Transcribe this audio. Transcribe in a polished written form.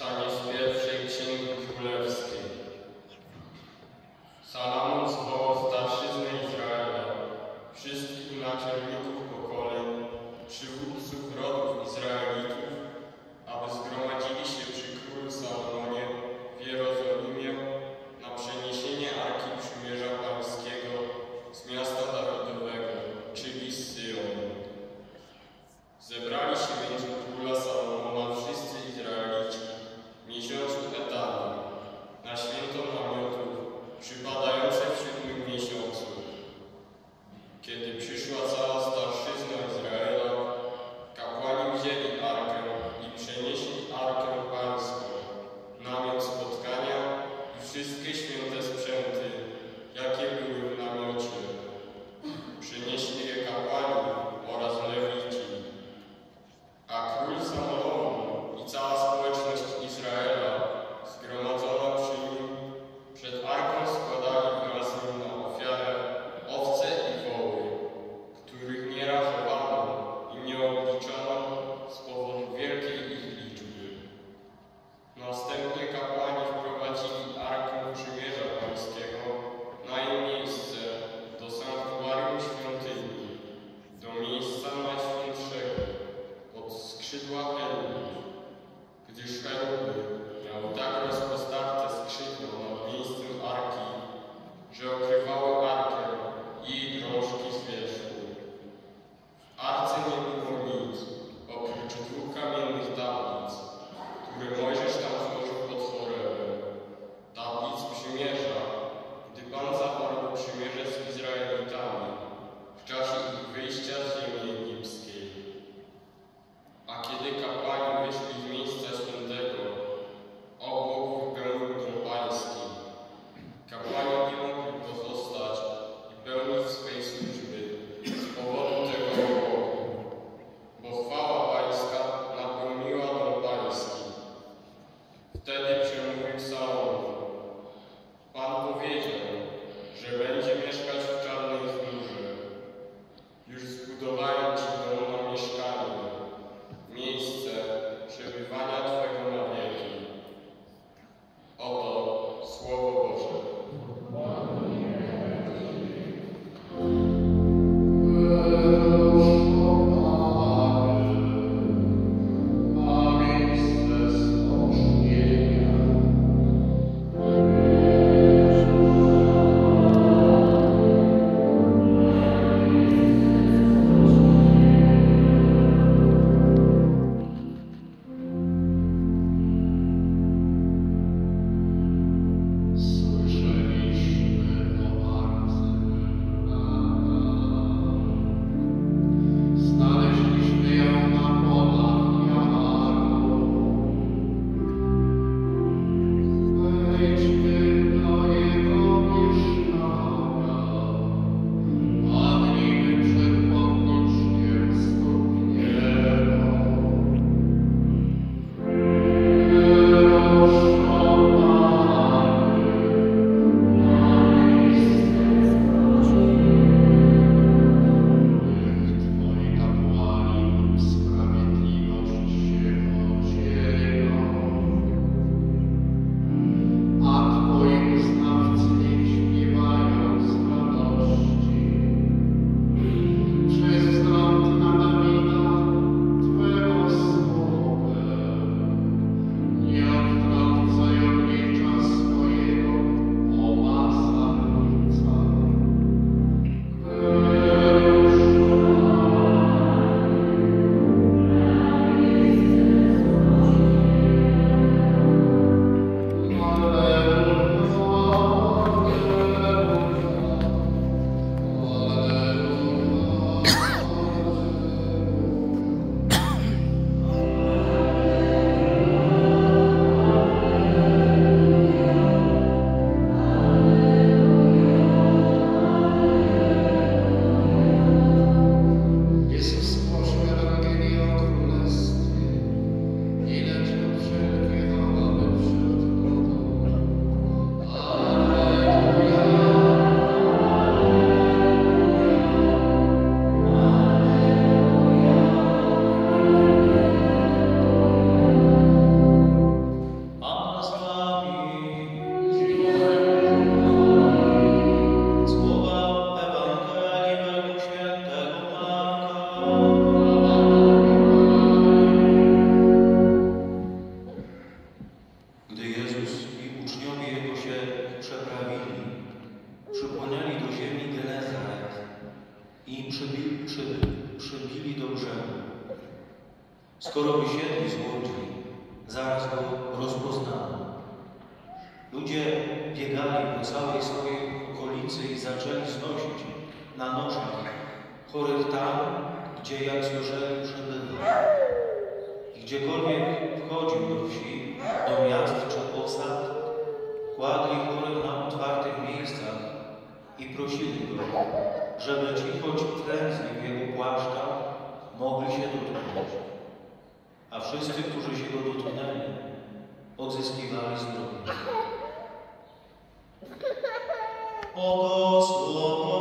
Czytanie z pierwszej Księgi Królewskiej. Salomon zwołał starszyznę Izraela, wszystkich naczelników pokoleń, przywódców rodów Izraelitów, aby zgromadzili się przy królu Salomonie w Jerozolimie na przeniesienie Arki Przymierza Pańskiego z miasta Dawidowego, czyli z Syjonu. Zebrali się więc u króla Salomona wszyscy Izraelici w miesiącu Etanim, na święto namiotów, przypadające w 7. miesiącu. Kiedy przyszła cała starszyzna Izraela, kapłani wzięli Arkę i przenieśli Arkę Pańską, namiot spotkania i wszystkie święte sprzęty, jakie były w namiocie. Przynieśli je kapłani oraz Lewici. A król Salomon i cała społeczność Izraela zgromadzona przy nim przed Arką składali wraz z nim na ofiarę owce i woły, których nie rachowano i nie obliczono z powodu wielkiej ich liczby. Następnie kapłani wprowadzili Arkę Przymierza Pańskiego na jej miejsce do sanktuarium świątyni, do miejsca najświętszego, pod skrzydła cherubów, gdyż cheruby miały tak rozpostarte skrzydła nad miejscem Arki, że okrywały Arkę i jej drążki z wierzchu. W Arce nie było nic, oprócz 2 kamiennych tablic, które Mojżesz tam złożył pod Horebem, tablic przymierza, gdy Pan zawarł przymierze z Izraelitami w czasie ich wyjścia z ziemi egipskiej. A kiedy kapłani wyszli z miejsca świętego, obłok wypełnił dom pański. Kapłani nie mogli pozostać i pełnić swej służby z powodu tego obłoku, bo chwała pańska napełniła dom pański. Wtedy przemówił Salomon: Pan powiedział, że będzie mieszkać w czarnej chmurze. Już zbudowałem Ci dom na mieszkanie, miejsce, i przybili do brzegu. Skoro wysiedli z łodzi, zaraz go rozpoznano. Ludzie biegali po całej swojej okolicy i zaczęli znosić na noszach chorych tam, gdzie jak słyszeli przebywał. I gdziekolwiek wchodził do wsi, do miast czy osad, kładli chorych na otwartych miejscach i prosili go, żeby ci choć wklęzli w jego płaszczach mogli się dotknąć. A wszyscy, którzy się go dotknęli, odzyskiwali zdrowie. Oto słowo